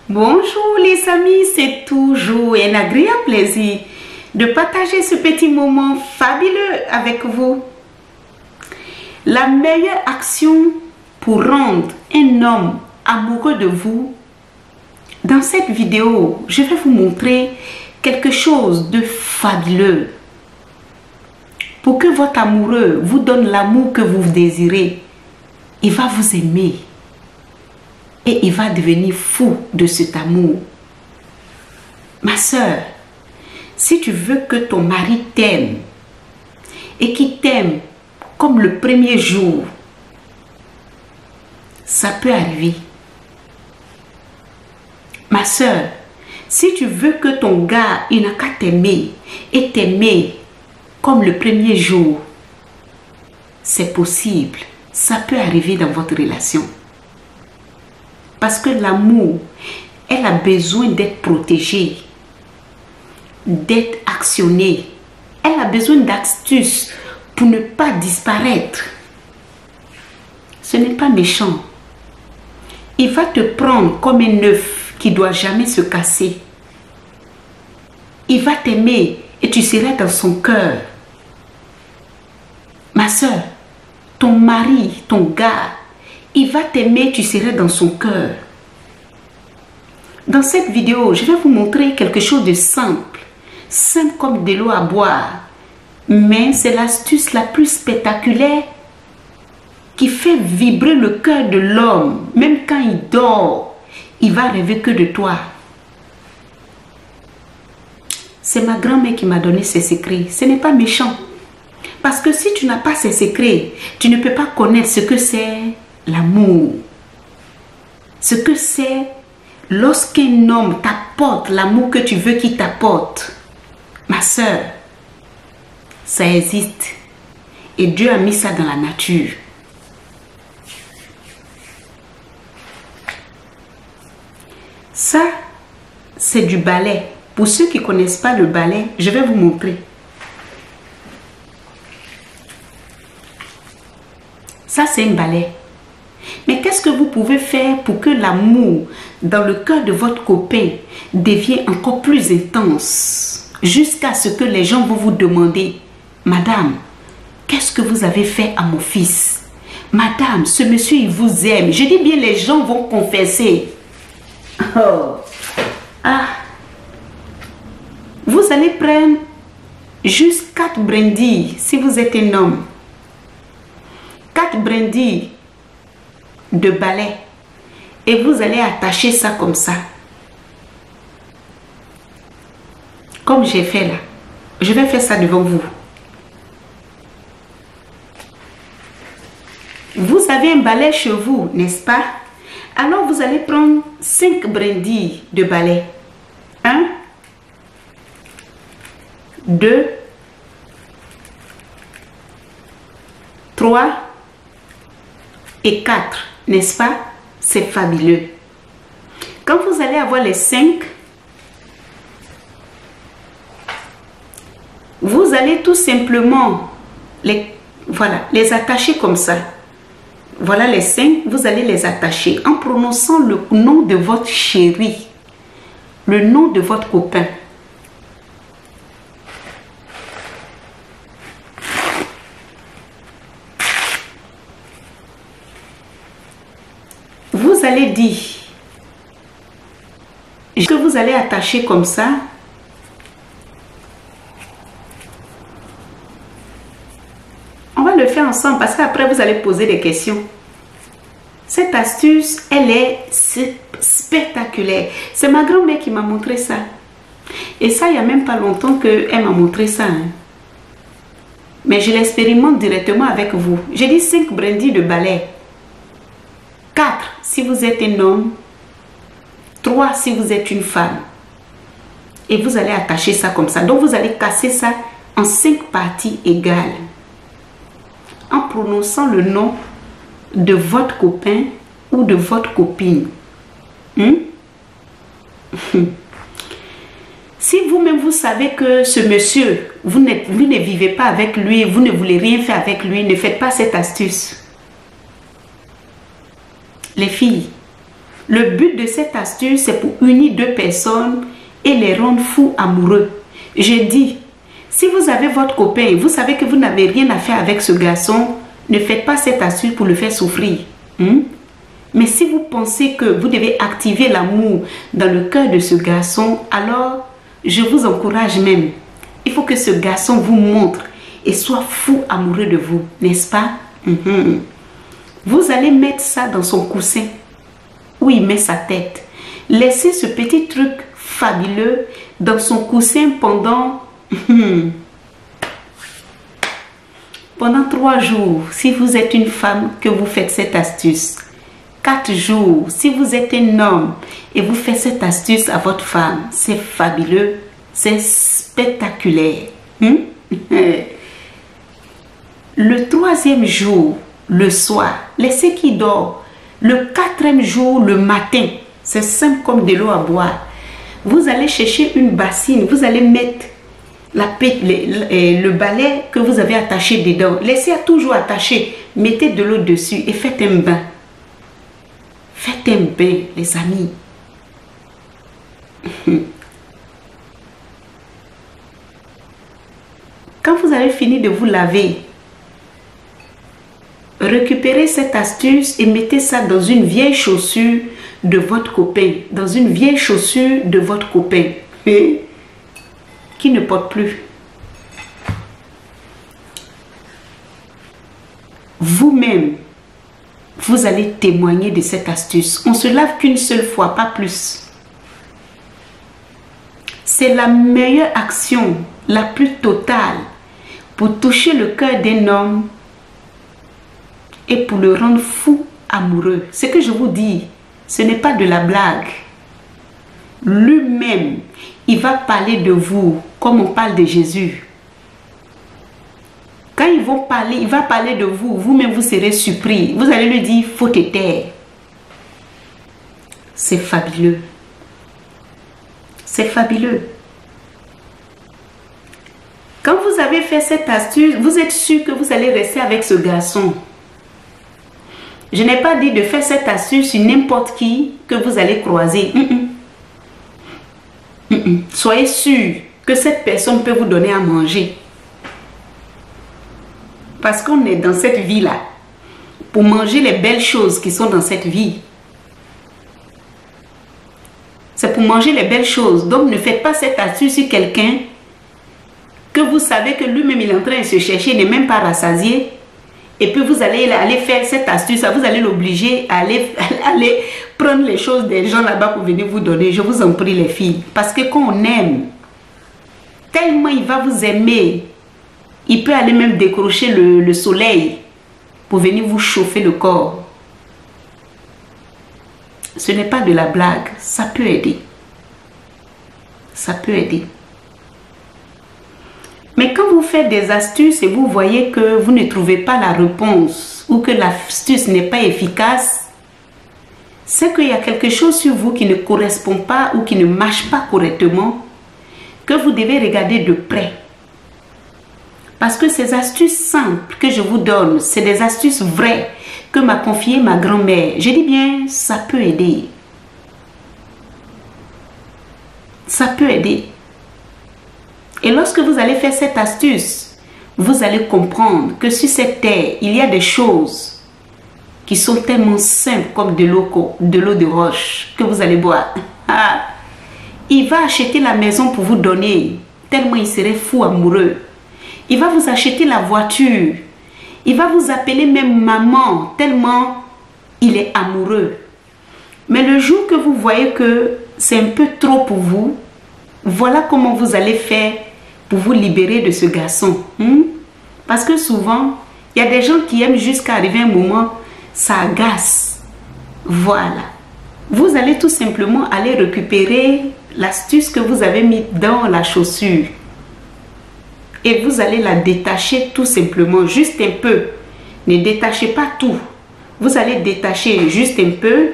Bonjour les amis, c'est toujours un agréable plaisir de partager ce petit moment fabuleux avec vous. La meilleure action pour rendre un homme amoureux de vous, dans cette vidéo, je vais vous montrer quelque chose de fabuleux. Pour que votre amoureux vous donne l'amour que vous désirez, il va vous aimer. Et il va devenir fou de cet amour. Ma soeur, si tu veux que ton mari t'aime et qu'il t'aime comme le premier jour, ça peut arriver. Ma soeur, si tu veux que ton gars, il n'a qu'à t'aimer et t'aimer comme le premier jour, c'est possible. Ça peut arriver dans votre relation. Parce que l'amour, elle a besoin d'être protégée, d'être actionnée. Elle a besoin d'astuces pour ne pas disparaître. Ce n'est pas méchant. Il va te prendre comme un œuf qui ne doit jamais se casser. Il va t'aimer et tu seras dans son cœur. Ma soeur, ton mari, ton gars, il va t'aimer, tu seras dans son cœur. Dans cette vidéo, je vais vous montrer quelque chose de simple. Simple comme de l'eau à boire. Mais c'est l'astuce la plus spectaculaire qui fait vibrer le cœur de l'homme. Même quand il dort, il va rêver que de toi. C'est ma grand-mère qui m'a donné ces secrets. Ce n'est pas méchant. Parce que si tu n'as pas ces secrets, tu ne peux pas connaître ce que c'est l'amour. Ce que c'est lorsqu'un homme t'apporte l'amour que tu veux qu'il t'apporte. Ma soeur, ça existe. Et Dieu a mis ça dans la nature. Ça, c'est du balai. Pour ceux qui ne connaissent pas le balai, je vais vous montrer. Ça, c'est un balai. Mais qu'est-ce que vous pouvez faire pour que l'amour dans le cœur de votre copain devienne encore plus intense jusqu'à ce que les gens vont vous demander: Madame, qu'est-ce que vous avez fait à mon fils? Madame, ce monsieur, il vous aime. Je dis bien, les gens vont confesser. Oh. Ah. Vous allez prendre juste 4 brindilles si vous êtes un homme. 4 brindilles de balai et vous allez attacher ça comme ça, comme j'ai fait là. Je vais faire ça devant vous. Vous avez un balai chez vous, n'est-ce pas? Alors vous allez prendre 5 brindilles de balai. 1, 2, 3 et 4. N'est-ce pas? C'est fabuleux. Quand vous allez avoir les 5, vous allez tout simplement les attacher comme ça. Voilà les 5, vous allez les attacher en prononçant le nom de votre chéri, le nom de votre copain. Vous allez dire que vous allez attacher comme ça. On va le faire ensemble parce qu'après vous allez poser des questions. Cette astuce, elle est spectaculaire. C'est ma grand-mère qui m'a montré ça. Et ça, il n'y a même pas longtemps qu'elle m'a montré ça. Hein. Mais je l'expérimente directement avec vous. J'ai dit 5 brindilles de balai. 4 si vous êtes un homme, 3 si vous êtes une femme. Et vous allez attacher ça comme ça. Donc vous allez casser ça en 5 parties égales. En prononçant le nom de votre copain ou de votre copine. Si vous-même vous savez que ce monsieur, vous ne vivez pas avec lui, vous ne voulez rien faire avec lui, ne faites pas cette astuce. Les filles, Le but de cette astuce, c'est pour unir deux personnes et les rendre fous amoureux. Je dis, si vous avez votre copain et vous savez que vous n'avez rien à faire avec ce garçon, ne faites pas cette astuce pour le faire souffrir. Mais si vous pensez que vous devez activer l'amour dans le cœur de ce garçon, alors je vous encourage même. Il faut que ce garçon vous montre et soit fou amoureux de vous, n'est-ce pas? Vous allez mettre ça dans son coussin où il met sa tête. Laissez ce petit truc fabuleux dans son coussin pendant 3 jours si vous êtes une femme que vous faites cette astuce. 4 jours si vous êtes un homme et vous faites cette astuce à votre femme. C'est fabuleux, c'est spectaculaire. Le 3e jour, le soir, laissez qu'il dort. Le 4e jour, le matin, c'est simple comme de l'eau à boire. Vous allez chercher une bassine, vous allez mettre le balai que vous avez attaché dedans. Laissez toujours attaché, mettez de l'eau dessus et faites un bain. Faites un bain, les amis. Quand vous avez fini de vous laver, récupérez cette astuce et mettez ça dans une vieille chaussure de votre copain. Dans une vieille chaussure de votre copain. Qui ne porte plus. Vous-même, vous allez témoigner de cette astuce. On se lave qu'une seule fois, pas plus. C'est la meilleure action, la plus totale pour toucher le cœur d'un homme et pour le rendre fou amoureux. Ce que je vous dis, ce n'est pas de la blague. Lui-même, il va parler de vous comme on parle de Jésus. Quand ils vont parler, il va parler de vous. Vous-même, vous serez surpris. Vous allez lui dire, faut te taire. C'est fabuleux. C'est fabuleux. Quand vous avez fait cette astuce, vous êtes sûr que vous allez rester avec ce garçon. Je n'ai pas dit de faire cette astuce sur n'importe qui que vous allez croiser. Soyez sûr que cette personne peut vous donner à manger. Parce qu'on est dans cette vie-là pour manger les belles choses qui sont dans cette vie. C'est pour manger les belles choses. Donc ne faites pas cette astuce sur quelqu'un que vous savez que lui-même il est en train de se chercher, il n'est même pas rassasié. Et puis vous allez aller faire cette astuce, vous allez l'obliger à aller prendre les choses des gens là-bas pour venir vous donner. Je vous en prie les filles. Parce que quand on aime, tellement il va vous aimer, il peut aller même décrocher le soleil pour venir vous chauffer le corps. Ce n'est pas de la blague, ça peut aider. Ça peut aider. Mais quand vous faites des astuces et vous voyez que vous ne trouvez pas la réponse ou que l'astuce n'est pas efficace, c'est qu'il y a quelque chose sur vous qui ne correspond pas ou qui ne marche pas correctement, que vous devez regarder de près. Parce que ces astuces simples que je vous donne, c'est des astuces vraies que m'a confiée ma grand-mère. Je dis bien, ça peut aider. Ça peut aider. Et lorsque vous allez faire cette astuce, vous allez comprendre que sur cette terre, il y a des choses qui sont tellement simples comme de l'eau de roche que vous allez boire. Il va acheter la maison pour vous donner, tellement il serait fou amoureux. Il va vous acheter la voiture. Il va vous appeler même maman, tellement il est amoureux. Mais le jour que vous voyez que c'est un peu trop pour vous, voilà comment vous allez faire pour vous libérer de ce garçon. Parce que souvent, il y a des gens qui aiment jusqu'à arriver un moment, ça agace. Voilà. Vous allez tout simplement aller récupérer l'astuce que vous avez mis dans la chaussure. Et vous allez la détacher tout simplement, juste un peu. Ne détachez pas tout. Vous allez détacher juste un peu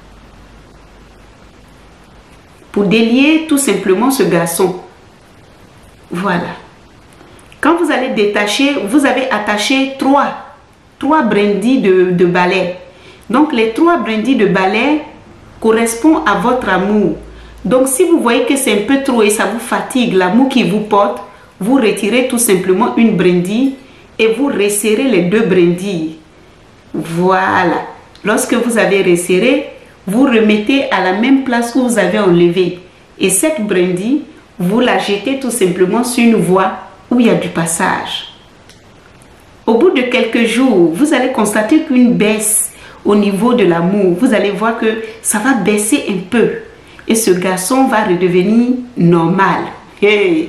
pour délier tout simplement ce garçon. Voilà. Quand vous allez détacher, vous avez attaché trois brindilles de balai. Donc les 3 brindilles de balai, correspond à votre amour. Donc, si vous voyez que c'est un peu trop et ça vous fatigue, l'amour qui vous porte, vous retirez tout simplement une brindille et vous resserrez les 2 brindilles. Voilà. Lorsque vous avez resserré, vous remettez à la même place où vous avez enlevé. Et cette brindille, vous la jetez tout simplement sur une voie où il y a du passage. Au bout de quelques jours, vous allez constater qu'une baisse au niveau de l'amour, vous allez voir que ça va baisser un peu. Et ce garçon va redevenir normal. Hey.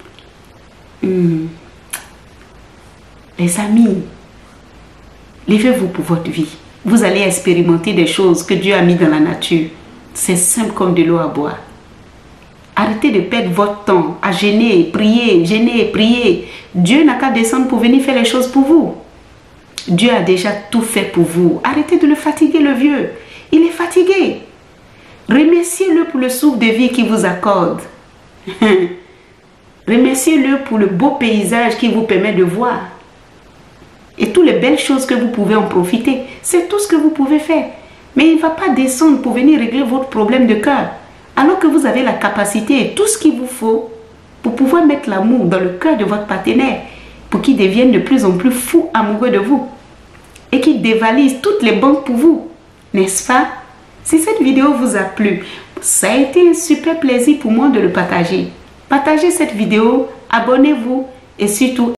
Les amis, levez-vous pour votre vie. Vous allez expérimenter des choses que Dieu a mis dans la nature. C'est simple comme de l'eau à boire. Arrêtez de perdre votre temps à gêner, prier, gêner, prier. Dieu n'a qu'à descendre pour venir faire les choses pour vous. Dieu a déjà tout fait pour vous. Arrêtez de le fatiguer, le vieux. Il est fatigué. Remerciez-le pour le souffle de vie qu'il vous accorde. Remerciez-le pour le beau paysage qu'il vous permet de voir. Et toutes les belles choses que vous pouvez en profiter. C'est tout ce que vous pouvez faire. Mais il ne va pas descendre pour venir régler votre problème de cœur. Alors que vous avez la capacité et tout ce qu'il vous faut pour pouvoir mettre l'amour dans le cœur de votre partenaire. Pour qu'il devienne de plus en plus fou amoureux de vous. Et qu'il dévalise toutes les banques pour vous. N'est-ce pas? Si cette vidéo vous a plu, ça a été un super plaisir pour moi de le partager. Partagez cette vidéo, abonnez-vous et surtout